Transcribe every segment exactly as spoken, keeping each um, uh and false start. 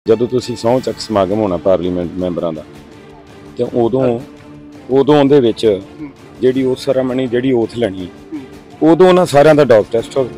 ਜਦੋਂ ਤੁਸੀਂ ਸਹੁੰ ਚੱਕ ਸਮਾਗਮ ਹੋਣਾ ਪਾਰਲੀਮੈਂਟ ਮੈਂਬਰਾਂ ਦਾ ਤੇ ਉਦੋਂ ਉਦੋਂ ਉਹਦੇ ਵਿੱਚ ਜਿਹੜੀ ਉਹ ਸੈਰੇਮਨੀ ਜਿਹੜੀ ਓਥ ਲੈਣੀ ਉਦੋਂ ਉਹਨਾਂ ਸਾਰਿਆਂ ਦਾ ਡੋਪ ਟੈਸਟ ਹੋਵੇ।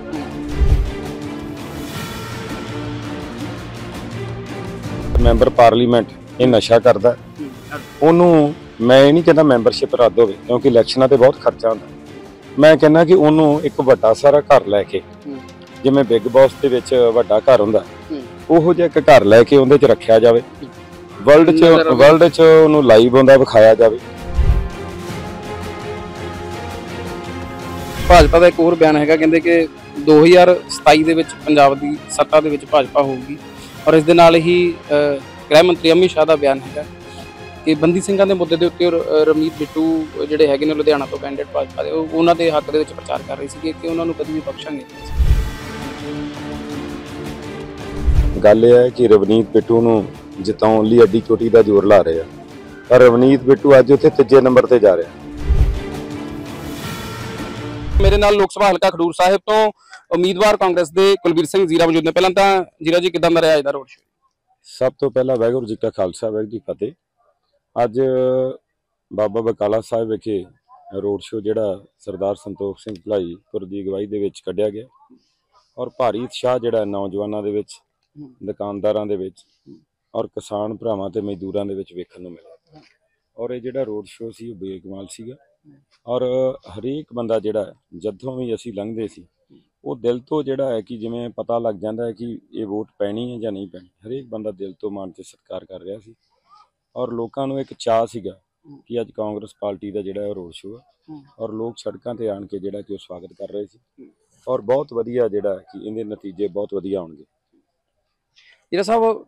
ਮੈਂਬਰ ਪਾਰਲੀਮੈਂਟ ਇਹ ਨਸ਼ਾ ਕਰਦਾ, ਉਹਨੂੰ ਮੈਂ ਇਹ ਨਹੀਂ ਕਹਿੰਦਾ ਮੈਂਬਰਸ਼ਿਪ ਰੱਦ ਹੋਵੇ ਕਿਉਂਕਿ ਇਲੈਕਸ਼ਨਾਂ ਤੇ ਬਹੁਤ ਖਰਚਾ ਹੁੰਦਾ। ਮੈਂ ਕਹਿੰਦਾ ਕਿ ਉਹਨੂੰ ਇੱਕ ਵੱਡਾ ਸਾਰਾ ਘਰ ਲੈ ਕੇ, ਜਿਵੇਂ ਬਿਗ ਬੌਸ ਦੇ ਵਿੱਚ ਵੱਡਾ ਘਰ ਹੁੰਦਾ, ਉਹੋ ਜਿਹਾ ਇੱਕ ਘਰ ਲੈ ਕੇ ਉਹਦੇ 'ਚ ਰੱਖਿਆ ਜਾਵੇ। ਵਰਲਡ 'ਚ ਵਰਲਡ 'ਚ ਉਹਨੂੰ ਲਾਈਵ ਹੁੰਦਾ ਵਿਖਾਇਆ ਜਾਵੇ। ਭਾਜਪਾ ਦਾ ਇੱਕ ਹੋਰ ਬਿਆਨ ਹੈਗਾ, ਕਹਿੰਦੇ ਕਿ ਦੋ ਹਜ਼ਾਰ ਸਤਾਈ ਦੇ ਵਿੱਚ ਪੰਜਾਬ ਦੀ ਸੱਤਾ ਦੇ ਵਿੱਚ ਭਾਜਪਾ ਹੋਊਗੀ। ਔਰ ਇਸ ਦੇ ਨਾਲ ਹੀ ਗ੍ਰਹਿ ਮੰਤਰੀ ਅਮਿਤ ਸ਼ਾਹ ਦਾ ਬਿਆਨ ਹੈਗਾ ਕਿ ਬੰਦੀ ਸਿੰਘਾਂ ਦੇ ਮੁੱਦੇ ਦੇ ਉੱਤੇ ਰਵਨੀਤ ਬਿੱਟੂ ਜਿਹੜੇ ਹੈਗੇ ਨੇ ਲੁਧਿਆਣਾ ਤੋਂ ਕੈਂਡੀਡੇਟ ਭਾਜਪਾ ਦੇ, ਉਹਨਾਂ ਦੇ ਹੱਕ ਦੇ ਵਿੱਚ ਪ੍ਰਚਾਰ ਕਰ ਰਹੇ ਸੀਗੇ ਕਿ ਉਹਨਾਂ ਨੂੰ ਕਦੀ ਵੀ ਬਖਸ਼ਾਂਗੇ। ਗੱਲ ਇਹ ਹੈ ਕਿ ਰਵਨੀਤ ਬਿੱਟੂ ਨੂੰ ਜਿਤਾਉਣ ਲਈ ਅੱਡੀ ਚੋਟੀ ਦਾ ਜ਼ੋਰ ਲਾ ਰਹੇ ਆ, ਪਰ ਰਵਨੀਤ ਬਿੱਟੂ ਅੱਜ ਉੱਥੇ ਤੀਜੇ ਨੰਬਰ ਤੇ ਜਾ ਰਿਹਾ। ਮੇਰੇ ਨਾਲ ਲੋਕ ਸਭਾ ਹਲਕਾ ਖਡੂਰ ਸਾਹਿਬ ਤੋਂ ਉਮੀਦਵਾਰ ਕਾਂਗਰਸ ਦੇ ਕੁਲਬੀਰ ਸਿੰਘ ਜ਼ੀਰਾ ਮੌਜੂਦ ਨੇ। ਪਹਿਲਾਂ ਤਾਂ ਜ਼ੀਰਾ ਜੀ, ਕਿੱਦਾਂ ਦਾ ਰਿਹਾ ਅੱਜ ਦਾ ਰੋਡ ਸ਼ੋਅ? ਸਭ ਤੋਂ ਪਹਿਲਾਂ ਵਾਹਿਗੁਰੂ ਜੀ ਕਾ ਖਾਲਸਾ, ਵਾਹਿਗੁਰੂ ਜੀ ਫਤਿਹ। ਅੱਜ ਬਾਬਾ ਬਕਾਲਾ ਸਾਹਿਬ ਵਿਖੇ ਰੋਡ ਸ਼ੋਅ ਜਿਹੜਾ ਸਰਦਾਰ ਸੰਤੋਖ ਸਿੰਘ ਭਲਾਈਪੁਰ ਦੀ ਅਗਵਾਈ ਦੇ ਵਿੱਚ ਕੱਢਿਆ ਗਿਆ, ਔਰ ਭਾਰੀ ਉਤਸ਼ਾਹ ਜਿਹੜਾ ਨੌਜਵਾਨਾਂ ਦੇ ਵਿੱਚ, ਦੁਕਾਨਦਾਰਾਂ ਦੇ ਵਿੱਚ, ਔਰ ਕਿਸਾਨ ਭਰਾਵਾਂ ਤੇ ਮਜ਼ਦੂਰਾਂ ਦੇ ਵਿੱਚ ਵੇਖਣ ਨੂੰ ਮਿਲਿਆ। ਔਰ ਇਹ ਜਿਹੜਾ ਰੋਡ ਸ਼ੋਅ ਸੀ ਉਹ ਬੇਕਮਾਲ ਸੀਗਾ। ਔਰ ਹਰੇਕ ਬੰਦਾ ਜਿਹੜਾ ਜਦੋਂ ਵੀ ਅਸੀਂ ਲੰਘਦੇ ਸੀ ਉਹ ਦਿਲ ਤੋਂ ਜਿਹੜਾ ਹੈ ਕਿ ਜਿਵੇਂ ਪਤਾ ਲੱਗ ਜਾਂਦਾ ਹੈ ਕਿ ਇਹ ਵੋਟ ਪੈਣੀ ਹੈ ਜਾਂ ਨਹੀਂ ਪੈਣੀ, ਹਰੇਕ ਬੰਦਾ ਦਿਲ ਤੋਂ ਮਨ 'ਚ ਸਤਿਕਾਰ ਕਰ ਰਿਹਾ ਸੀ। ਔਰ ਲੋਕਾਂ ਨੂੰ ਇੱਕ ਚਾਅ ਸੀਗਾ ਕਿ ਅੱਜ ਕਾਂਗਰਸ ਪਾਰਟੀ ਦਾ ਜਿਹੜਾ ਰੋਡ ਸ਼ੋਅ ਹੈ, ਔਰ ਲੋਕ ਸੜਕਾਂ ਤੇ ਆਣ ਕੇ ਜਿਹੜਾ ਕਿ ਉਹ ਸਵਾਗਤ ਕਰ ਰਹੇ ਸੀ। ਔਰ ਬਹੁਤ ਵਧੀਆ ਜਿਹੜਾ ਕਿ ਇਹਦੇ ਨਤੀਜੇ ਬਹੁਤ ਵਧੀਆ ਆਉਣਗੇ। ਜ਼ੀਰਾ ਸਾਹਿਬ,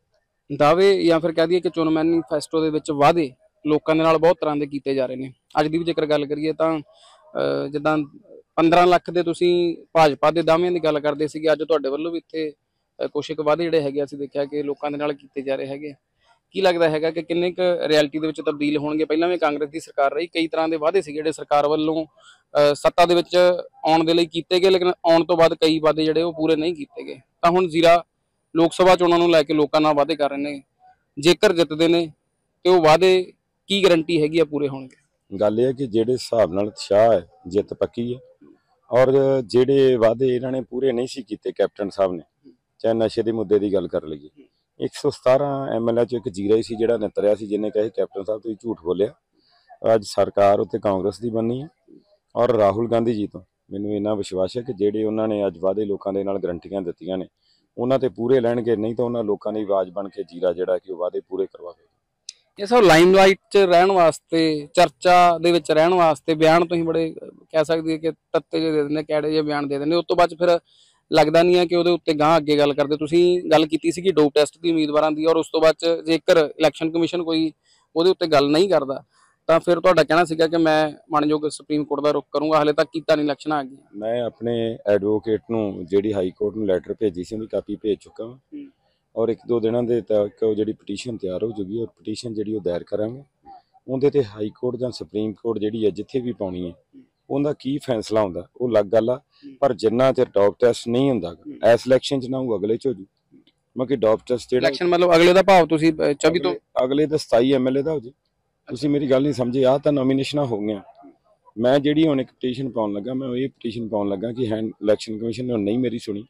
ਦਾਅਵੇ ਜਾਂ ਫਿਰ ਕਹਿ ਦਈਏ ਕਿ ਚੋਣ ਮੈਨੀਫੈਸਟੋ ਦੇ ਵਿੱਚ ਵਾਅਦੇ ਲੋਕਾਂ ਦੇ ਨਾਲ ਬਹੁਤ ਤਰ੍ਹਾਂ ਦੇ ਕੀਤੇ ਜਾ ਰਹੇ ਨੇ। ਅੱਜ ਦੀ ਵੀ ਜੇਕਰ ਗੱਲ ਕਰੀਏ ਤਾਂ ਜਿੱਦਾਂ ਪੰਦਰਾਂ ਲੱਖ ਦੇ ਤੁਸੀਂ ਭਾਜਪਾ ਦੇ ਦਾਅਵਿਆਂ ਦੀ ਗੱਲ ਕਰਦੇ ਸੀਗੇ, ਅੱਜ ਤੁਹਾਡੇ ਵੱਲੋਂ ਵੀ ਇੱਥੇ ਕੁਛ ਇੱਕ ਵਾਅਦੇ ਜਿਹੜੇ ਹੈਗੇ ਅਸੀਂ ਦੇਖਿਆ ਕਿ ਲੋਕਾਂ ਦੇ ਨਾਲ ਕੀਤੇ ਜਾ ਰਹੇ ਹੈਗੇ। ਕੀ ਲੱਗਦਾ ਹੈਗਾ ਕਿ ਕਿੰਨੇ ਕੁ ਰਿਐਲਿਟੀ ਦੇ ਵਿੱਚ ਤਬਦੀਲ ਹੋਣਗੇ? ਪਹਿਲਾਂ ਵੀ ਕਾਂਗਰਸ ਦੀ ਸਰਕਾਰ ਰਹੀ, ਕਈ ਤਰ੍ਹਾਂ ਦੇ ਵਾਅਦੇ ਸੀ ਜਿਹੜੇ ਸਰਕਾਰ ਵੱਲੋਂ ਸੱਤਾ ਦੇ ਵਿੱਚ ਆਉਣ ਦੇ ਲਈ ਕੀਤੇ ਗਏ, ਲੇਕਿਨ ਆਉਣ ਤੋਂ ਬਾਅਦ ਕਈ ਵਾਅਦੇ ਜਿਹੜੇ ਉਹ ਪੂਰੇ ਨਹੀਂ ਕੀਤੇ ਗਏ। ਤਾਂ ਹੁਣ ਜ਼ੀਰਾ ਲੋਕ ਸਭਾ ਚੋਣਾਂ ਨੂੰ ਲੈ ਕੇ ਲੋਕਾਂ ਨਾਲ ਵਾਅਦੇ ਕਰ ਰਹੇ ਨੇ, ਜੇਕਰ ਜਿੱਤਦੇ ਨੇ ਤੇ ਉਹ ਵਾਅਦੇ ਕੀ ਗਰੰਟੀ ਹੈਗੀ ਆ ਪੂਰੇ ਹੋਣਗੇ? ਗੱਲ ਇਹ ਹੈ ਕਿ ਜਿਹੜੇ ਹਿਸਾਬ ਨਾਲ ਉਤਸ਼ਾਹ ਹੈ, ਜਿੱਤ ਪੱਕੀ ਹੈ। ਔਰ ਜਿਹੜੇ ਵਾਅਦੇ ਇਹਨਾਂ ਨੇ ਪੂਰੇ ਨਹੀਂ ਸੀ ਕੀਤੇ ਕੈਪਟਨ ਸਾਹਿਬ ਨੇ, ਚਾਹੇ ਨਸ਼ੇ ਦੇ ਮੁੱਦੇ ਦੀ ਗੱਲ ਕਰ ਲਈਏ, ਇੱਕ ਸੌ ਸਤਾਰਾਂ ਐਮ ਐਲ ਏ 'ਚ ਇੱਕ ਜ਼ੀਰਾ ਹੀ ਸੀ ਜਿਹੜਾ ਨਿਤਰਿਆ ਸੀ, ਜਿਹਨੇ ਕਹੇ ਕੈਪਟਨ ਸਾਹਿਬ ਤੁਸੀਂ ਝੂਠ ਬੋਲਿਆ। ਅੱਜ ਸਰਕਾਰ ਉੱਤੇ ਕਾਂਗਰਸ ਦੀ ਬਣਨੀ ਹੈ। ਔਰ ਰਾਹੁਲ ਗਾਂਧੀ ਜੀ ਤੋਂ ਮੈਨੂੰ ਇੰਨਾ ਵਿਸ਼ਵਾਸ ਹੈ ਕਿ ਜਿਹੜੇ ਉਹਨਾਂ ਨੇ ਅੱਜ ਵਾਅਦੇ ਲੋਕਾਂ ਦੇ ਨਾਲ ਗਰੰਟੀਆਂ ਦਿੱਤੀਆਂ ਨੇ ਉਹਨਾਂ ਤੇ ਪੂਰੇ ਲੈਣਗੇ, ਨਹੀਂ ਤਾਂ ਉਹਨਾਂ ਲੋਕਾਂ ਦੀ ਆਵਾਜ਼ ਬਣ ਕੇ ਜ਼ੀਰਾ ਜਿਹੜਾ ਕਿ ਉਹ ਵਾਅਦੇ ਪੂਰੇ ਕਰਵਾਵੇ। ਇਹ ਸਭ ਲਾਈਮਲਾਈਟ 'ਚ ਰਹਿਣ ਵਾਸਤੇ, ਚਰਚਾ ਦੇ ਵਿੱਚ ਰਹਿਣ ਵਾਸਤੇ ਬਿਆਨ ਤੁਸੀਂ ਬੜੇ ਕਹਿ ਸਕਦੇ ਕਿ ਤੱਤੇ ਜਿਹੇ ਦੇ ਦਿੰਦੇ, ਕੈੜੇ ਜਿਹੇ ਬਿਆਨ ਦੇ ਦਿੰਦੇ, ਉਸ ਤੋਂ ਬਾਅਦ ਫਿਰ ਲੱਗਦਾ ਨਹੀਂ ਹੈ ਕਿ ਉਹਦੇ ਉੱਤੇ ਗਾਂਹ ਅੱਗੇ ਗੱਲ ਕਰਦੇ। ਤੁਸੀਂ ਗੱਲ ਕੀਤੀ ਸੀ ਕਿ ਡੋਪ ਟੈਸਟ ਦੀ ਉਮੀਦਵਾਰਾਂ ਦੀ, ਔਰ ਉਸ ਤੋਂ ਬਾਅਦ 'ਚ ਜੇਕਰ ਇਲੈਕਸ਼ਨ ਕਮਿਸ਼ਨ ਕੋਈ ਉਹਦੇ ਉੱਤੇ ਗੱਲ ਨਹੀਂ ਕਰਦਾ ਤਾਂ ਫਿਰ ਤੁਹਾਡਾ ਕਹਿਣਾ ਸੀਗਾ ਕਿ ਮੈਂ ਮਾਨਯੋਗ ਸੁਪਰੀਮ ਕੋਰਟ ਦਾ ਰੁਖ ਕਰੂੰਗਾ। ਹਾਲੇ ਤੱਕ ਕੀਤਾ ਨਹੀਂ, ਇਲੈਕਸ਼ਨ ਆ ਗਈ। ਮੈਂ ਆਪਣੇ ਐਡਵੋਕੇਟ ਨੂੰ ਜਿਹੜੀ ਹਾਈ ਕੋਰਟ ਨੂੰ ਲੈਟਰ ਭੇਜੀ ਸੀ ਉਹਦੀ ਕਾਪੀ ਭੇਜ ਚੁੱਕਾ ਹਾਂ, ਔਰ ਇੱਕ ਦੋ ਦਿਨਾਂ ਦੇ ਤੱਕ ਉਹ ਜਿਹੜੀ ਪਟੀਸ਼ਨ ਤਿਆਰ ਹੋ ਜੂਗੀ, ਔਰ ਪਟੀਸ਼ਨ ਜਿਹੜੀ ਉਹ ਦਾਇਰ ਕਰਾਂਗੇ। ਉਹਦੇ ਤੇ ਹਾਈ ਕੋਰਟ ਜਾਂ ਸੁਪਰੀਮ ਕੋਰਟ ਜਿਹੜੀ ਹੈ ਜਿੱਥੇ ਵੀ ਪਾਉਣੀ ਹੈ, ਉਹਦਾ ਕੀ ਫੈਸਲਾ ਹੁੰਦਾ ਉਹ ਅਲੱਗ ਗੱਲ ਆ। ਪਰ ਜਿੰਨਾ ਚਿਰ ਡੋਪ ਟੈਸਟ ਨਹੀਂ ਹੁੰਦਾ ਇਸ ਇਲੈਕਸ਼ਨ 'ਚ ਨਾ ਉਹ ਅਗਲੇ 'ਚ ਹੋ ਜੂ। ਕਿਉਂਕਿ ਡੋਪ ਟੈਸਟ ਜਿਹੜਾ ਇਲੈਕਸ਼ਨ ਮਤਲਬ ਅਗਲੇ ਦਾ ਭਾਵ ਤੁਸੀਂ ਚੌਵੀ ਤੋਂ ਅਗਲੇ ਦਾ ਸਤਾਈ ਐਮ ਐਲ ਏ ਦਾ ਹੋ ਜੇ। ਤੁਸੀਂ ਮੇਰੀ ਗੱਲ ਨਹੀਂ ਸਮਝੇ। ਆਹ ਤਾਂ ਨੋਮੀਨੇਸ਼ਨਾਂ ਹੋ ਗਈਆਂ। ਮੈਂ ਜਿਹੜੀ ਹੁਣ ਇੱਕ ਪਟੀਸ਼ਨ ਪਾਉਣ ਲੱਗਾ, ਮੈਂ ਇਹ ਪਟੀਸ਼ਨ ਪਾਉਣ ਲੱਗਾ ਕਿ ਹੈ ਇਲੈਕਸ਼ਨ ਕਮਿਸ਼ਨ ਨੇ ਨਹੀਂ ਮੇਰੀ ਸੁਣੀ।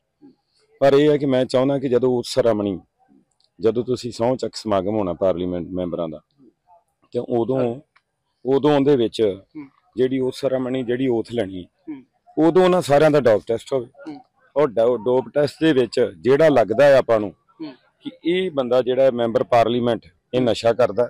ਪਰ ਇਹ ਹੈ ਕਿ ਮੈਂ ਚਾਹੁੰਦਾ ਕਿ ਜਦੋਂ ਉਸ ਸੈਰੇਮਨੀ, ਜਦੋਂ ਤੁਸੀਂ ਸਹੁੰ ਚੱਕ ਸਮਾਗਮ ਹੋਣਾ ਪਾਰਲੀਮੈਂਟ ਮੈਂਬਰਾਂ ਦਾ ਤੇ ਉਦੋਂ ਉਦੋਂ ਉਹਦੇ ਵਿੱਚ ਜਿਹੜੀ ਉਹ ਸੈਰੇਮਨੀ ਜਿਹੜੀ ਓਥ ਲੈਣੀ ਉਦੋਂ ਉਹਨਾਂ ਸਾਰਿਆਂ ਦਾ ਡੋਪ ਟੈਸਟ ਹੋਵੇ। ਔਰ ਡੋਪ ਟੈਸਟ ਦੇ ਵਿੱਚ ਜਿਹੜਾ ਲੱਗਦਾ ਹੈ ਆਪਾਂ ਨੂੰ ਕਿ ਇਹ ਬੰਦਾ ਜਿਹੜਾ ਮੈਂਬਰ ਪਾਰਲੀਮੈਂਟ ਇਹ ਨਸ਼ਾ ਕਰਦਾ,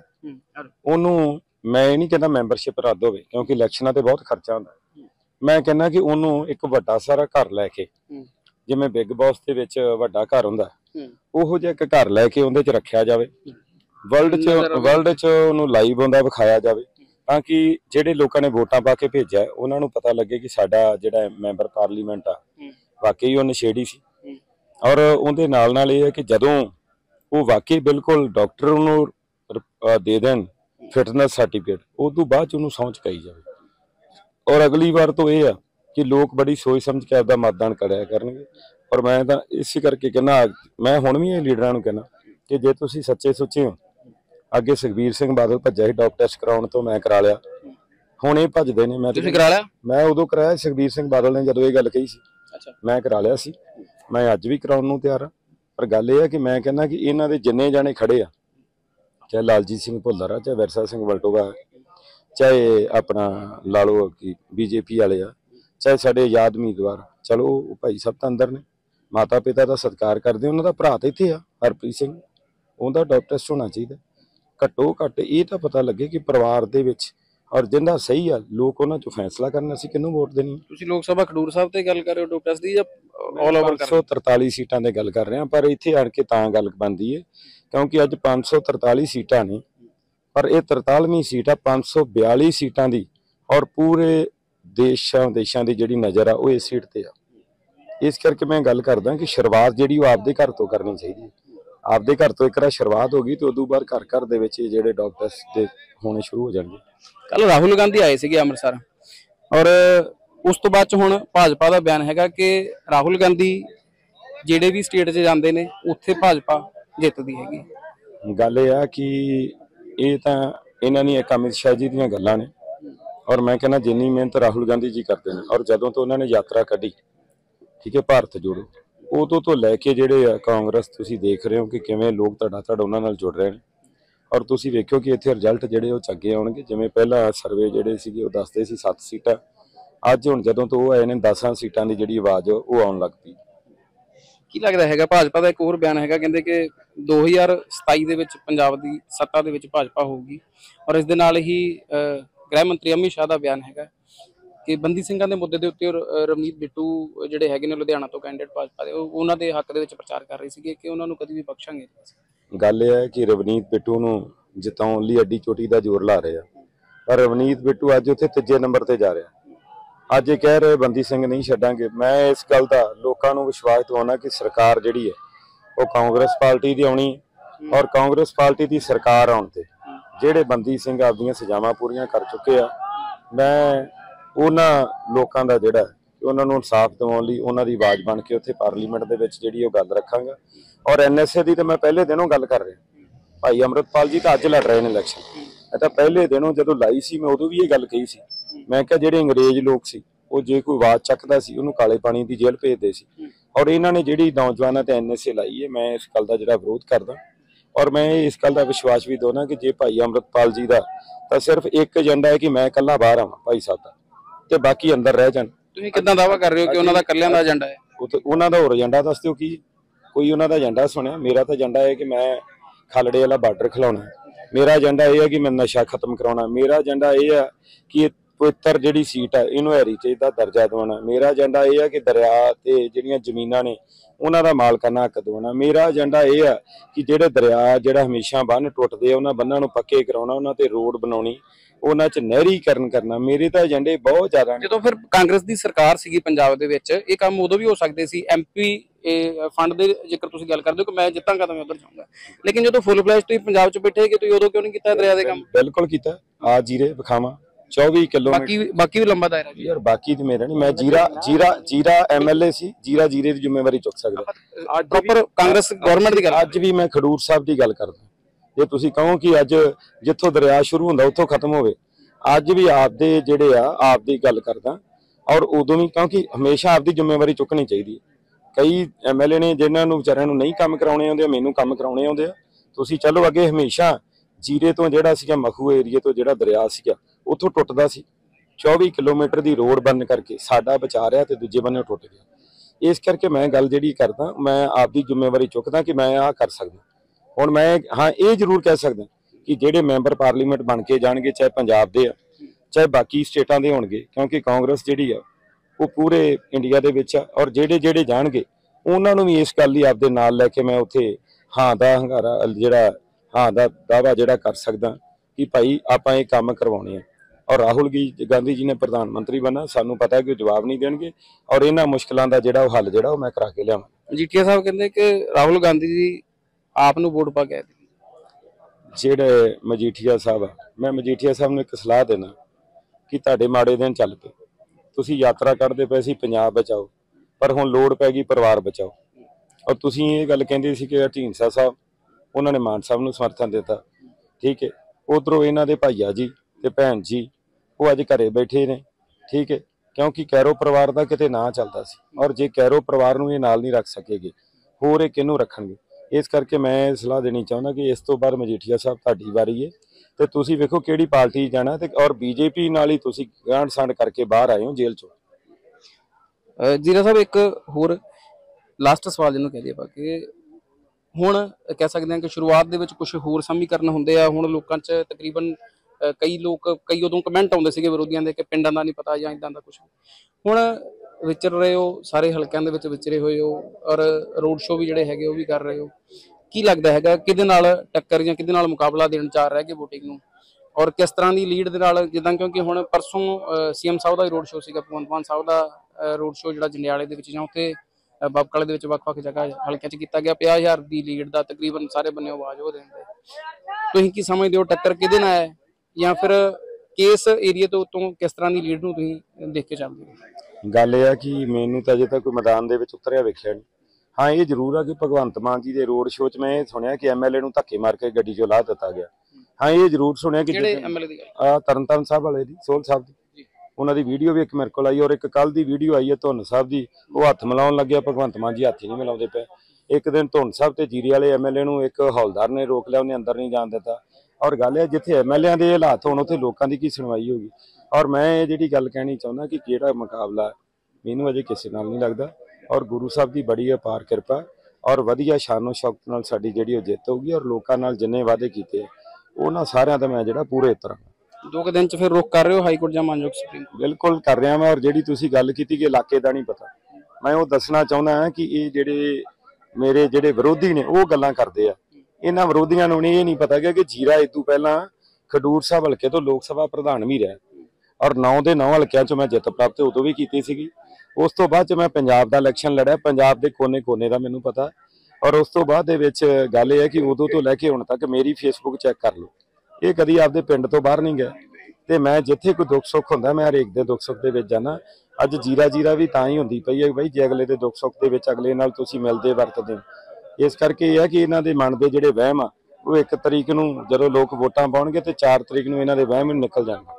ਉਹਨੂੰ ਮੈਂ ਇਹ ਨਹੀਂ ਕਹਿੰਦਾ ਮੈਂਬਰਸ਼ਿਪ ਰੱਦ ਹੋਵੇ ਕਿਉਂਕਿ ਇਲੈਕਸ਼ਨਾਂ ਤੇ ਬਹੁਤ ਖਰਚਾ ਹੁੰਦਾ। ਮੈਂ ਕਹਿੰਦਾ ਕਿ ਉਹਨੂੰ ਇੱਕ ਵੱਡਾ ਸਾਰਾ ਘਰ ਲੈ ਕੇ, ਜਿਵੇਂ ਬਿਗ ਬੌਸ ਦੇ ਵਿੱਚ ਵੱਡਾ ਘਰ ਹੁੰਦਾ, ਉਹੋ ਜਿਹਾ ਇੱਕ ਘਰ ਲੈ ਕੇ ਉਹਦੇ 'ਚ ਰੱਖਿਆ ਜਾਵੇ। ਵਰਲਡ 'ਚ ਵਰਲਡ 'ਚ ਉਹਨੂੰ ਲਾਈਵ ਹੁੰਦਾ ਵਿਖਾਇਆ ਜਾਵੇ, ਤਾਂ ਕਿ ਜਿਹੜੇ ਲੋਕਾਂ ਨੇ ਵੋਟਾਂ ਪਾ ਕੇ ਭੇਜਿਆ ਉਹਨਾਂ ਨੂੰ ਪਤਾ ਲੱਗੇ ਕਿ ਸਾਡਾ ਜਿਹੜਾ ਮੈਂਬਰ ਪਾਰਲੀਮੈਂਟ ਆ ਵਾਕਈ ਉਹ ਨਸ਼ੇੜੀ ਸੀ। ਔਰ ਉਹਦੇ ਨਾਲ ਨਾਲ ਇਹ ਹੈ ਕਿ ਜਦੋਂ ਉਹ ਵਾਕਈ ਬਿਲਕੁਲ ਡਾਕਟਰ ਉਹਨੂੰ ਦੇ ਦੇਣ ਫਿਟਨੈਸ ਸਰਟੀਫਿਕੇਟ, ਉਸ ਤੋਂ ਬਾਅਦ 'ਚ ਉਹਨੂੰ ਸਹੁੰ ਚੁਕਾਈ ਜਾਵੇ। ਔਰ ਅਗਲੀ ਵਾਰ ਤੋਂ ਇਹ ਆ ਕਿ ਲੋਕ ਬੜੀ ਸੋਚ ਸਮਝ ਕੇ ਆਪਦਾ ਮਤਦਾਨ ਕਰਿਆ ਕਰਨਗੇ। ਔਰ ਮੈਂ ਤਾਂ ਇਸੇ ਕਰਕੇ ਕਹਿੰਦਾ, ਮੈਂ ਹੁਣ ਵੀ ਇਹ ਲੀਡਰਾਂ ਨੂੰ ਕਹਿੰਦਾ कि जे तुसीं सच्चे सुच्चे हो, अगे सुखबीर सिंह बादल भज्जा सी डॉप टेस्ट कराउण तो मैं करा लिया, हुण ये भजदे ने। मैं तुसीं करा लिया? मैं उदों कराया सुखबीर सिंह बादल ने जदों ये गल कही सी, अच्छा मैं करा लिया सी, मैं अज भी कराउण नूं तैयार हाँ। पर गल ये है कि मैं कहना कि इन्हां दे जिन्ने जाने खड़े आ, चाहे लालजीत सिंह भुल्लर आ, चाहे विरसा सिंह वलटोवा है, चाहे अपना ला लो कि बीजेपी वाले आ, चाहे साडे आजाद उम्मीदवार, चलो भाई साहब तो अंदर ने, माता पिता का सत्कार करते, उन्होंने भरा तो इत्थे आ हरप्रीत सिंह, उनका डॉप टेस्ट होना चाहिए। घट्टो घट्ट ये तो पता लगे कि परिवार दे विच और जिंदा सही आ लोग उन्हां चों फैसला करना, असीं किहनूं वोट देनी। तुसीं लोक सभा खडूर साहब ते गल कर रहे हो डॉप टेस्ट दी, जां ऑल ओवर पाँच सौ तरताली सीटां ते गल कर रहे हैं, पर इत्थे आण के तां गल बनदी है क्योंकि अज पाँच सौ तरताली सीटां ने, पर यह तरतालवीं सीट आ पाँच सौ बयाली सीटां दी, और पूरे देशां देशां दी जिहड़ी नज़र आ वो इस सीट ते आ। इस करके मैं गल करदा कि शुरुआत जिहड़ी वो आपदे घर तो करनी चाहिए, आपदे घर तो एक बार शुरुआत होगी तो उदों बाद घर घर दे विच जिहड़े डॉप टेस्ट दे होने शुरू हो जाएंगे। कल राहुल गांधी आए सीगे अमृतसर, और उस तो बाद हुण भाजपा का बयान हैगा कि राहुल गांधी जिहड़े भी स्टेट 'च जांदे ने उत्थे भाजपा जितदी हैगी। गल ये आ कि ये तां इन्हां दी एक अमित शाह जी दीयां गल्लां ने, और मैं कहना जिन्नी मेहनत राहुल गांधी जी करते हैं, और जदों तो उन्होंने यात्रा कढ़ी, ठीक है, भारत जोड़ो, उदों तो लैके जिहड़े कांग्रेस तुसीं देख रहे हो कि किवें लोग धड़ा धड़ उन्हां नाल जुड़ रहे हैं, और तुसीं वेखिओ कि इत्थे रिजल्ट जिहड़े वो चंगे आउणगे। जिवें पहला सर्वे जिहड़े सीगे वो दसदे सी सत्त सीटां, अज हुण जदों तो वो आए ने दसां सीटां दी जिहड़ी आवाज़ वो आउण लग पई। की लगदा हैगा भाजपा का एक होर बयान हैगा, कहंदे कि दो हज़ार सताई दे विच पंजाब दी सत्ता दे विच भाजपा होਊਗੀ, और इस दे नाल ही गृह मंत्री अमित शाह का बयान हैगा कि बंदी ਸਿੰਘਾਂ ਦੇ ਮੁੱਦੇ ਦੇ ਉੱਤੇ ਰਵਨੀਤ ਬਿੱਟੂ ਜਿਹੜੇ ਹੈਗੇ ਨੇ ਲੁਧਿਆਣਾ ਤੋਂ ਕੈਂਡੀਡੇਟ ਭਾਜਪਾ ਦੇ, ਉਹਨਾਂ ਦੇ ਹੱਕ ਦੇ ਵਿੱਚ ਪ੍ਰਚਾਰ ਕਰ ਰਹੇ ਸੀਗੇ ਕਿ ਉਹਨਾਂ ਨੂੰ ਕਦੀ ਵੀ ਬਖਸ਼ਾਂਗੇ। ਗੱਲ ਇਹ ਹੈ ਕਿ ਰਵਨੀਤ ਬਿੱਟੂ ਨੂੰ ਜਿਤਾਉਣ ਲਈ ਅੱਡੀ ਚੋਟੀ ਦਾ ਜ਼ੋਰ ਲਾ ਰਹੇ ਆ, ਪਰ ਰਵਨੀਤ ਬਿੱਟੂ ਅੱਜ ਉੱਥੇ ਤੀਜੇ ਨੰਬਰ ਤੇ ਜਾ ਰਿਹਾ। ਅੱਜ ਇਹ ਕਹਿ ਰਹੇ ਬੰਦੀ ਸਿੰਘ ਨਹੀਂ ਛੱਡਾਂਗੇ। ਮੈਂ ਇਸ ਗੱਲ ਦਾ ਲੋਕਾਂ ਨੂੰ ਵਿਸ਼ਵਾਸ ਦਿਵਾਉਣਾ ਕਿ ਸਰਕਾਰ ਜਿਹੜੀ ਹੈ ਉਹ ਕਾਂਗਰਸ ਪਾਰਟੀ ਦੀ ਆਉਣੀ, ਔਰ ਕਾਂਗਰਸ ਪਾਰਟੀ ਦੀ ਸਰਕਾਰ ਆਉਣ ਤੇ ਜਿਹੜੇ ਬੰਦੀ ਸਿੰਘ ਆਪਦੀਆਂ ਸਜ਼ਾਵਾਂ ਪੂਰੀਆਂ ਕਰ ਚੁੱਕੇ ਆ, ਮੈਂ ਉਹਨਾਂ ਲੋਕਾਂ ਦਾ ਜਿਹੜਾ ਉਹਨਾਂ ਨੂੰ ਇਨਸਾਫ ਦਿਵਾਉਣ ਲਈ ਉਹਨਾਂ ਦੀ ਆਵਾਜ਼ ਬਣ ਕੇ ਉੱਥੇ ਪਾਰਲੀਮੈਂਟ ਦੇ ਵਿੱਚ ਜਿਹੜੀ ਉਹ ਗੱਲ ਰੱਖਾਂਗਾ। ਔਰ ਐਨ ਐਸ ਏ ਦੀ ਤਾਂ ਮੈਂ ਪਹਿਲੇ ਦਿਨੋਂ ਗੱਲ ਕਰ ਰਿਹਾ, ਭਾਈ ਅੰਮ੍ਰਿਤਪਾਲ ਜੀ ਤਾਂ ਅੱਜ ਲੜ ਰਹੇ ਨੇ ਇਲੈਕਸ਼ਨ, ਇਹ ਤਾਂ ਪਹਿਲੇ ਦਿਨੋਂ ਜਦੋਂ ਲਾਈ ਸੀ ਮੈਂ ਉਦੋਂ ਵੀ ਇਹ ਗੱਲ ਕਹੀ ਸੀ। ਮੈਂ ਕਿਹਾ ਜਿਹੜੇ ਅੰਗਰੇਜ਼ ਲੋਕ ਸੀ ਉਹ ਜੇ ਕੋਈ ਆਵਾਜ਼ ਚੱਕਦਾ ਸੀ ਉਹਨੂੰ ਕਾਲੇ ਪਾਣੀ ਦੀ ਜੇਲ੍ਹ ਭੇਜਦੇ ਸੀ, ਔਰ ਇਹਨਾਂ ਨੇ ਜਿਹੜੀ ਨੌਜਵਾਨਾਂ ਤੇ ਐਨ ਐਸ ਏ ਲਾਈ ਹੈ, ਮੈਂ ਇਸ ਗੱਲ ਦਾ ਜਿਹੜਾ ਵਿਰੋਧ ਕਰਦਾ। ਔਰ ਮੈਂ ਇਸ ਗੱਲ ਦਾ ਵਿਸ਼ਵਾਸ ਵੀ ਦਿਵਾਉਣਾ ਕਿ ਜੇ ਭਾਈ ਅੰਮ੍ਰਿਤਪਾਲ ਜੀ ਦਾ ਤਾਂ ਸਿਰਫ ਇੱਕ ਏਜੰਡਾ ਹੈ ਕਿ ਮੈਂ ਇਕੱਲਾ ਬਾਹਰ ਆਵਾਂ ਭਾਈ ਸਾਹਿਬ ਦਾ, ਤੇ ਬਾਕੀ ਅੰਦਰ ਰਹਿ ਜਾਣ। ਤੁਸੀਂ ਕਿੱਦਾਂ ਦਾਅਵਾ ਕਰ ਰਹੇ ਹੋ ਕਿ ਉਹਨਾਂ ਦਾ ਇਕੱਲਿਆਂ ਦਾ ਏਜੰਡਾ ਹੈ? ਉਹਨਾਂ ਦਾ ਹੋਰ ਏਜੰਡਾ ਦੱਸ ਦਿਓ ਕੀ ਕੋਈ ਉਹਨਾਂ ਦਾ ਏਜੰਡਾ ਸੁਣਿਆ? ਮੇਰਾ ਤਾਂ ਏਜੰਡਾ ਹੈ ਕਿ ਮੈਂ ਖਾਲੜੇ ਵਾਲਾ ਬਾਰਡਰ ਖਿਲਾਉਣਾ, ਮੇਰਾ ਏਜੰਡਾ ਇਹ ਹੈ ਕਿ ਮੈਂ ਨਸ਼ਾ ਖਤਮ ਕਰਾਉਣਾ, ਮੇਰਾ ਏਜੰਡਾ ਇਹ ਹੈ ਕਿ ਪਵਿੱਤਰ ਜਿਹੜੀ ਸੀਟ ਹੈ ਇਹਨੂੰ ਹੈਰੀਟੇਜ ਦਾ ਦਰਜਾ ਦਿਵਾਉਣਾ, ਮੇਰਾ ਏਜੰਡਾ ਇਹ ਹੈ ਕਿ ਦਰਿਆ ਤੇ ਜਿਹੜੀਆਂ ਜ਼ਮੀਨਾਂ ਨੇ ਉਹਨਾਂ ਦਾ ਮਾਲਕਾਨਾ ਹੱਕ ਦਿਵਾਉਣਾ, ਮੇਰਾ ਏਜੰਡਾ ਇਹ ਹੈ ਕਿ ਜਿਹੜੇ ਦਰਿਆ ਜਿਹੜਾ ਹਮੇਸ਼ਾ ਬੰਨ ਟੁੱਟਦੇ ਆ ਉਹਨਾਂ ਬੰਨਾਂ ਨੂੰ ਪੱਕੇ ਕਰਾਉਣਾ, ਉਹਨਾਂ ਤੇ ਰੋਡ ਬਣਾਉਣੀ, ਉਹਨਾਂ 'ਚ ਨਹਿਰੀਕਰਨ ਕਰਨਾ। ਮੇਰੇ ਤਾਂ ਏਜੰਡੇ ਬਹੁਤ ਜ਼ਿਆਦਾ ਨੇ। ਜਦੋਂ ਫਿਰ ਕਾਂਗਰਸ ਦੀ ਸਰਕਾਰ ਸੀਗੀ ਪੰਜਾਬ ਦੇ ਵਿੱਚ ਇਹ ਕੰਮ ਉਦੋਂ ਵੀ ਹੋ ਸਕਦੇ ਸੀ। ਐਮਪੀ ਫੰਡ ਦੇ ਜ਼ਿਕਰ ਤੁਸੀਂ ਗੱਲ ਕਰਦੇ ਹੋ ਕਿ ਮੈਂ ਜਿੱਤਾਂਗਾ ਤਾਂ ਮੈਂ ਉਧਰ ਜਾਊਂਗਾ, ਲੇਕਿਨ ਜਦੋਂ ਫੁੱਲ ਫਲੈਸ਼ ਤੁਸੀਂ ਪੰਜਾਬ 'ਚ ਬੈਠੇ ਕਿ ਤੁਸੀਂ ਉਦੋਂ ਕਿਉਂ ਨਹੀਂ ਕੀਤਾ ਦਰਿਆ ਦੇ ਕੰਮ? ਬਿਲਕੁਲ ਕੀਤਾ। ਆ ਜੀਰੇ ਵਿਖਾਵਾਂ ਚੌਵੀ ਕਿਲੋਮੀਟਰ, ਬਾਕੀ ਬਾਕੀ ਵੀ ਲੰਬਾ ਦਾਇਰਾ ਜੀ ਯਾਰ, ਬਾਕੀ ਤੇ ਮੇਰਾ ਨਹੀਂ, ਮੈਂ ਜੀਰਾ ਜੀਰਾ ਜੀਰਾ ਐਮਐਲਏ ਸੀ, ਜੀਰਾ ਜੀਰੇ ਦੀ ਜ਼ਿੰਮੇਵਾਰੀ ਚੁੱਕ ਸਕਦਾ। ਪ੍ਰੋਪਰ ਕਾਂਗਰਸ ਗਵਰਨਮੈਂਟ ਦੀ ਗੱਲ, ਅੱਜ ਵੀ ਮੈਂ ਖਡੂਰ ਸਾਹਿਬ ਦੀ ਗੱਲ ਕਰਦਾ। ਜੇ ਤੁਸੀਂ ਕਹੋ ਕਿ ਅੱਜ ਜਿੱਥੋਂ ਦਰਿਆ ਸ਼ੁਰੂ ਹੁੰਦਾ ਉੱਥੋਂ ਖਤਮ ਹੋਵੇ, ਅੱਜ ਵੀ ਆਪਦੇ ਜਿਹੜੇ ਆ ਆਪਦੀ ਗੱਲ ਕਰਦਾ। ਔਰ ਉਦੋਂ ਵੀ ਕਿਉਂਕਿ ਹਮੇਸ਼ਾ ਆਪਦੀ ਜ਼ਿੰਮੇਵਾਰੀ ਚੁੱਕਣੀ ਚਾਹੀਦੀ ਹੈ। ਕਈ ਐਮਐਲਏ ਨੇ ਜਿਨ੍ਹਾਂ ਨੂੰ ਵਿਚਾਰਿਆਂ ਨੂੰ ਨਹੀਂ ਕੰਮ ਕਰਾਉਣੇ ਆਉਂਦੇ, ਮੈਨੂੰ ਕੰਮ ਕਰਾਉਣੇ ਆਉਂਦੇ ਆ। ਤੁਸੀਂ ਚਲੋ ਅੱਗੇ ਹਮੇਸ਼ਾ ਜੀਰੇ ਤੋਂ ਜਿਹੜਾ ਸੀਗਾ ਮਖੂ ਏਰੀਏ ਤੋਂ ਜਿਹੜਾ ਦਰਿਆ ਸੀਗਾ ਉੱਥੋਂ ਟੁੱਟਦਾ ਸੀ, ਚੌਵੀ ਕਿਲੋਮੀਟਰ ਦੀ ਰੋਡ ਬੰਦ ਕਰਕੇ ਸਾਡਾ ਬਚਾ ਰਿਹਾ ਤੇ ਦੂਜੇ ਬੰਨੇ ਟੁੱਟ ਗਿਆ। ਇਸ ਕਰਕੇ ਮੈਂ ਗੱਲ ਜਿਹੜੀ ਕਰਦਾ, ਮੈਂ ਆਪਦੀ ਜ਼ਿੰਮੇਵਾਰੀ ਚੁੱਕਦਾ ਕਿ ਮੈਂ ਆਹ ਕਰ ਸਕਦਾ। ਹੁਣ ਮੈਂ ਹਾਂ ਇਹ ਜ਼ਰੂਰ ਕਹਿ ਸਕਦਾ ਕਿ ਜਿਹੜੇ ਮੈਂਬਰ ਪਾਰਲੀਮੈਂਟ ਬਣ ਕੇ ਜਾਣਗੇ, ਚਾਹੇ ਪੰਜਾਬ ਦੇ ਆ ਚਾਹੇ ਬਾਕੀ ਸਟੇਟਾਂ ਦੇ ਹੋਣਗੇ, ਕਿਉਂਕਿ ਕਾਂਗਰਸ ਜਿਹੜੀ ਆ ਉਹ ਪੂਰੇ ਇੰਡੀਆ ਦੇ ਵਿੱਚ ਆ, ਔਰ ਜਿਹੜੇ ਜਿਹੜੇ ਜਾਣਗੇ ਉਹਨਾਂ ਨੂੰ ਵੀ ਇਸ ਗੱਲ ਲਈ ਆਪਦੇ ਨਾਲ ਲੈ ਕੇ ਮੈਂ ਉੱਥੇ ਹਾਂ ਦਾ ਹੰਗਾਰਾ ਜਿਹੜਾ ਹਾਂ ਦਾ ਦਾਅਵਾ ਜਿਹੜਾ ਕਰ ਸਕਦਾ ਕਿ ਭਾਈ ਆਪਾਂ ਇਹ ਕੰਮ ਕਰਵਾਉਣੇ ਆ। ਔਰ ਰਾਹੁਲ ਗਾਂਧੀ ਜੀ ਨੇ ਪ੍ਰਧਾਨ ਮੰਤਰੀ ਬਣਨਾ, ਸਾਨੂੰ ਪਤਾ ਹੈ ਕਿ ਜਵਾਬ ਨਹੀਂ ਦੇਣਗੇ, ਔਰ ਇਹਨਾਂ ਮੁਸ਼ਕਲਾਂ ਦਾ ਜਿਹੜਾ ਉਹ ਹੱਲ ਜਿਹੜਾ ਉਹ ਮੈਂ ਕਰਾ ਕੇ ਲਿਆਵਾਂ। ਮਜੀਠੀਆ ਸਾਹਿਬ ਕਹਿੰਦੇ ਕਿ ਰਾਹੁਲ ਗਾਂਧੀ ਜੀ ਆਪ ਨੂੰ ਵੋਟ ਪਾ ਕੇ ਆਏ। ਜਿਹੜੇ ਮਜੀਠੀਆ ਸਾਹਿਬ ਆ, ਮੈਂ ਮਜੀਠੀਆ ਸਾਹਿਬ ਨੂੰ ਇੱਕ ਸਲਾਹ ਦੇਣਾ ਕਿ ਤੁਹਾਡੇ ਮਾੜੇ ਦਿਨ ਚੱਲ ਪਏ, ਤੁਸੀਂ ਯਾਤਰਾ ਕਰਦੇ ਪਏ ਸੀ ਪੰਜਾਬ ਬਚਾਓ, ਪਰ ਹੁਣ ਲੋੜ ਪੈ ਗਈ ਪਰਿਵਾਰ ਬਚਾਓ। ਔਰ ਤੁਸੀਂ ਇਹ ਗੱਲ ਕਹਿੰਦੇ ਸੀ ਕਿ ਢੀਂਡਸਾ ਸਾਹਿਬ ਉਹਨਾਂ ਨੇ ਮਾਨ ਸਾਹਿਬ ਨੂੰ ਸਮਰਥਨ ਦਿੱਤਾ। ਠੀਕ ਹੈ, ਉਧਰੋਂ ਇਹਨਾਂ ਦੇ ਭਾਈਆ ਜੀ ਤੇ ਭੈਣ ਜੀ ਉਹ ਅੱਜ ਘਰੇ ਬੈਠੇ ਨੇ। ਠੀਕ ਹੈ, ਕਿਉਂਕਿ ਕੈਰੋ ਪਰਿਵਾਰ ਦਾ ਕਿਤੇ ਨਾਂ ਚੱਲਦਾ ਸੀ, ਔਰ ਜੇ ਕੈਰੋ ਪਰਿਵਾਰ ਨੂੰ ਇਹ ਨਾਲ ਨਹੀਂ ਰੱਖ ਸਕੇਗੇ ਹੋਰ ਇਹ ਕਿਹਨੂੰ ਰੱਖਣਗੇ। ਇਸ ਕਰਕੇ ਮੈਂ ਸਲਾਹ ਦੇਣੀ ਚਾਹੁੰਦਾ ਕਿ ਇਸ ਤੋਂ ਬਾਅਦ ਮਜੀਠੀਆ ਸਾਹਿਬ ਤੁਹਾਡੀ ਵਾਰੀ ਹੈ ਤੇ ਤੁਸੀਂ ਵੇਖੋ ਕਿਹੜੀ ਪਾਰਟੀ ਜਾਣਾ, ਤੇ ਔਰ ਬੀਜੇਪੀ ਨਾਲ ਹੀ ਤੁਸੀਂ ਗਾਂਢ ਸਾਂਢ ਕਰਕੇ ਬਾਹਰ ਆਏ ਹੋ ਜੇਲ੍ਹ ਚੋਂ। ਜੀਰਾ ਸਾਹਿਬ ਇੱਕ ਹੋਰ ਲਾਸਟ ਸਵਾਲ ਜਿਹਨੂੰ ਕਹਦੇ ਆਪਾਂ ਕਿ ਹੁਣ ਕਹਿ ਸਕਦੇ ਹਾਂ ਕਿ ਸ਼ੁਰੂਆਤ ਦੇ ਵਿੱਚ ਕੁਝ ਹੋਰ ਸਮੀਕਰਨ ਹੁੰਦੇ ਆ, ਹੁਣ ਲੋਕਾਂ 'ਚ ਤਕਰੀਬਨ ਕਈ ਲੋਕ ਕਈ ਉਦੋਂ ਕਮੈਂਟ ਆਉਂਦੇ ਸੀਗੇ ਵਿਰੋਧੀਆਂ ਦੇ ਕਿ ਪਿੰਡਾਂ ਦਾ ਨਹੀਂ ਪਤਾ ਜਾਂ ਇਦਾਂ ਦਾ ਕੁਝ। ਹੁਣ ਵਿਚਰ ਰਹੇ ਹੋ, ਸਾਰੇ ਹਲਕਿਆਂ ਦੇ ਵਿੱਚ ਵਿਚਰੇ ਹੋਏ ਹੋ, ਔਰ ਰੋਡ ਸ਼ੋਅ ਵੀ ਜਿਹੜੇ ਹੈਗੇ ਉਹ ਵੀ ਕਰ ਰਹੇ ਹੋ। ਕੀ ਲੱਗਦਾ ਹੈਗਾ ਕਿਹਦੇ ਨਾਲ ਟੱਕਰ ਜਾਂ ਕਿਹਦੇ ਨਾਲ ਮੁਕਾਬਲਾ ਦੇਣ ਚਾਹ ਰਿਹਾ ਕਿ ਵੋਟਿੰਗ ਨੂੰ, ਔਰ ਕਿਸ ਤਰ੍ਹਾਂ ਦੀ ਲੀਡ ਦੇ ਨਾਲ? ਜਿੱਦਾਂ ਕਿਉਂਕਿ ਹੁਣ ਪਰਸੋਂ ਸੀਐਮ ਸਾਹਿਬ ਦਾ ਰੋਡ ਸ਼ੋਅ ਸੀਗਾ, ਭਗਵੰਤ ਮਾਨ ਸਾਹਿਬ ਦਾ ਰੋਡ ਸ਼ੋਅ ਜਿਹੜਾ ਜੰਡਿਆਲੇ ਦੇ ਵਿੱਚ ਜਾਂ ਉੱਥੇ ਬਾਬਕਾਲੇ ਦੇ ਵਿੱਚ ਵੱਖ-ਵੱਖ ਜਗ੍ਹਾ ਹਲਕਿਆਂ 'ਚ ਕੀਤਾ ਗਿਆ, ਪੰਜਾਹ ਹਜ਼ਾਰ ਦੀ ਲੀਡ ਦਾ ਤਕਰੀਬਨ ਸਾਰੇ ਬੰਨੇ ਆਵਾਜ਼ ਹੋ ਦਿੰਦੇ। ਤੁਸੀਂ ਕੀ ਸਮਝਦੇ ਹੋ ਟੱਕਰ ਕਿਹਦੇ ਨਾਲ ਹੈ, ਜਾਂ ਫਿਰ ਕਿਸ ਏਰੀਆ ਤੋਂ ਉੱਤੋਂ ਕਿਸ ਤਰ੍ਹਾਂ ਦੀ ਲੀਡ ਨੂੰ ਤੁਸੀਂ ਦੇਖ ਕੇ ਚੱਲਦੇ ਹੋ? ਗੱਲ ਇਹ ਆ ਕਿ ਮੈਨੂੰ ਤਾਂ ਅਜੇ ਤੱਕ ਕੋਈ ਮੈਦਾਨ ਦੇ ਵਿੱਚ ਉਤਰਿਆ ਵੇਖਿਆ ਨਹੀਂ। ਹਾਂ, ਇਹ ਜ਼ਰੂਰ ਆ ਕਿ ਭਗਵੰਤ ਮਾਨ ਜੀ ਦੇ ਰੋਡ ਸ਼ੋਅ 'ਚ ਮੈਂ ਇਹ ਸੁਣਿਆ ਕਿ ਐਮਐਲਏ ਨੂੰ ਧੱਕੇ ਮਾਰ ਕੇ ਗੱਡੀ 'ਚੋਂ ਲਾਹ ਦਿੱਤਾ ਗਿਆ। ਹਾਂ, ਇਹ ਜ਼ਰੂਰ ਸੁਣਿਆ ਕਿ ਜਿਹੜੇ ਐਮਐਲਏ ਦੀ ਗੱਲ ਆ ਤਰਨਤਾਰਨ ਸਾਹਿਬ ਵਾਲੇ ਦੀ, ਸੋਹਲ ਸਾਹਿਬ ਦੀ, ਉਹਨਾਂ ਦੀ ਵੀਡੀਓ ਵੀ ਇੱਕ ਮੇਰੇ ਕੋਲ ਆਈ, ਔਰ ਇੱਕ ਕੱਲ ਦੀ ਵੀਡੀਓ ਆਈ ਹੈ ਧੁੰਨ ਸਾਹਿਬ ਦੀ, ਉਹ ਹੱਥ ਮਿਲਾਉਣ ਲੱਗਿਆ, ਭਗਵੰਤ ਮਾਨ ਜੀ ਹੱਥ ਹੀ ਨਹੀਂ ਮਿਲਾਉਂਦੇ ਪਏ। ਇੱਕ ਦਿਨ ਧੁੰਨ ਸਾਹਿਬ ਤੇ ਜੀਰੇ ਵਾਲੇ ਐਮਐਲਏ ਨੂੰ ਇੱਕ ਹੌਲਦਾਰ ਨੇ ਰੋਕ ਲਿਆ, ਉਹਨੇ ਅੰਦਰ ਨਹੀਂ ਜਾਣ ਦਿੱਤਾ। ਔਰ ਗੱਲ ਹੈ ਜਿੱਥੇ ਐਮਐਲਏਆਂ ਦੇ ਹਾਲਾਤ ਹੋਣ ਉੱਥੇ ਲੋਕਾਂ ਦੀ ਕੀ ਸੁਣਵਾਈ ਹੋਗੀ। ਔਰ ਮੈਂ ਇਹ ਜਿਹੜੀ ਗੱਲ ਕਹਿਣੀ ਚਾਹੁੰਦਾ ਕਿ ਜਿਹੜਾ ਮੁਕਾਬਲਾ ਮੈਨੂੰ ਅਜੇ ਕਿਸੇ ਨਾਲ ਨਹੀਂ ਲੱਗਦਾ, ਔਰ ਗੁਰੂ ਸਾਹਿਬ ਦੀ ਬੜੀ ਅਪਾਰ ਕਿਰਪਾ ਔਰ ਵਧੀਆ ਸ਼ਾਨੋ ਸ਼ੌਕਤ ਨਾਲ ਸਾਡੀ ਜਿਹੜੀ ਉਹ ਜਿੱਤ ਹੋਊਗੀ, ਔਰ ਲੋਕਾਂ ਨਾਲ ਜਿੰਨੇ ਵਾਅਦੇ ਕੀਤੇ ਉਹਨਾਂ ਸਾਰਿਆਂ ਦਾ ਮੈਂ ਜਿਹੜਾ ਪੂਰੇ ਉਤਰਾਂਗਾ। ਦੋ ਕੁ ਦਿਨ 'ਚ ਫਿਰ ਰੁਕ ਕਰ ਰਹੇ ਹੋ ਹਾਈ ਕੋਰਟ ਜਾਂ ਮਾਨਯੋਗ ਸੁਪਰੀਮ ਕੋਰਟ? ਬਿਲਕੁਲ ਕਰ ਰਿਹਾ ਮੈਂ। ਔਰ ਜਿਹੜੀ ਤੁਸੀਂ ਗੱਲ ਕੀਤੀ ਕਿ ਇਲਾਕੇ ਦਾ ਨਹੀਂ ਪਤਾ, ਮੈਂ ਉਹ ਦੱਸਣਾ ਚਾਹੁੰਦਾ ਹਾਂ ਕਿ ਇਹ ਜਿਹੜੇ ਮੇਰੇ ਜਿਹੜੇ ਵਿਰੋਧੀ ਨੇ ਉਹ ਗੱਲਾਂ ਕਰਦੇ ਆ, ਇਹਨਾਂ ਵਿਰੋਧੀਆਂ ਨੂੰ ਨਹੀਂ ਇਹ ਨਹੀਂ ਪਤਾ ਕਿ ਜੀਰਾ ਇਸ ਤੋਂ ਪਹਿਲਾਂ ਖਡੂਰ ਸਾਹਿਬ ਹਲਕੇ ਤੋਂ ਲੋਕ ਸਭਾ ਪ੍ਰਧਾਨ ਵੀ ਰਿਹਾ, ਔਰ ਨੌ ਦੇ ਨੌ ਹਲਕਿਆਂ 'ਚੋਂ ਮੈਂ ਜਿੱਤ ਪ੍ਰਾਪਤ ਉਦੋਂ ਵੀ ਕੀਤੀ ਸੀਗੀ। ਉਸ ਤੋਂ ਬਾਅਦ 'ਚ ਮੈਂ ਪੰਜਾਬ ਦਾ ਇਲੈਕਸ਼ਨ ਲੜਿਆ, ਪੰਜਾਬ ਦੇ ਕੋਨੇ ਕੋਨੇ ਦਾ ਮੈਨੂੰ ਪਤਾ। ਔਰ ਉਸ ਤੋਂ ਬਾਅਦ ਦੇ ਵਿੱਚ ਗੱਲ ਇਹ ਹੈ ਕਿ ਉਦੋਂ ਤੋਂ ਲੈ ਕੇ ਹੁਣ ਤੱਕ ਮੇਰੀ ਫੇਸਬੁੱਕ ਚੈੱਕ ਕਰ ਲਓ, ਇਹ ਕਦੀ ਆਪਦੇ ਪਿੰਡ ਤੋਂ ਬਾਹਰ ਨਹੀਂ ਗਿਆ। ਤੇ ਮੈਂ ਜਿੱਥੇ ਕੋਈ ਦੁੱਖ ਸੁੱਖ ਹੁੰਦਾ ਮੈਂ ਹਰੇਕ ਦੇ ਦੁੱਖ ਸੁੱਖ ਦੇ ਵਿੱਚ ਜਾਣਾ। ਅੱਜ ਜੀਰਾ ਜੀਰਾ ਵੀ ਤਾਂ ਹੀ ਹੁੰਦੀ ਪਈ ਹੈ ਬਾਈ ਜੇ ਅਗਲੇ ਦੇ ਦੁੱਖ ਸੁੱਖ ਦੇ ਵਿੱਚ ਅਗਲੇ ਨਾਲ ਤੁਸੀਂ ਮਿਲਦੇ ਵਰਤਦੇ। ਇਸ ਕਰਕੇ ਇਹ ਹੈ ਕਿ ਇਹਨਾਂ ਦੇ ਮਨ ਦੇ ਜਿਹੜੇ ਵਹਿਮ ਆ ਉਹ ਇੱਕ ਤਰੀਕ ਨੂੰ ਜਦੋਂ ਲੋਕ ਵੋਟਾਂ ਪਾਉਣਗੇ ਤੇ ਚਾਰ ਤਰੀਕ ਨੂੰ ਇਹਨਾਂ ਦੇ ਵਹਿਮ ਨਿਕਲ ਜਾਣਗੇ।